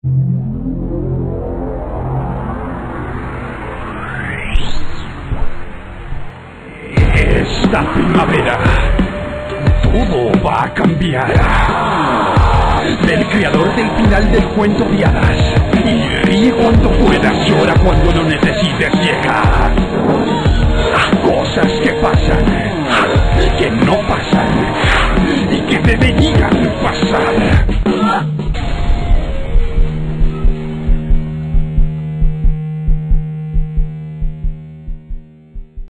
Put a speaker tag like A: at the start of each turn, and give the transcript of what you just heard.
A: Esta primavera todo va a cambiar. Del creador del final del cuento de hadas. Y ríe cuando puedas, llora cuando lo necesites, llega. Cosas que pasan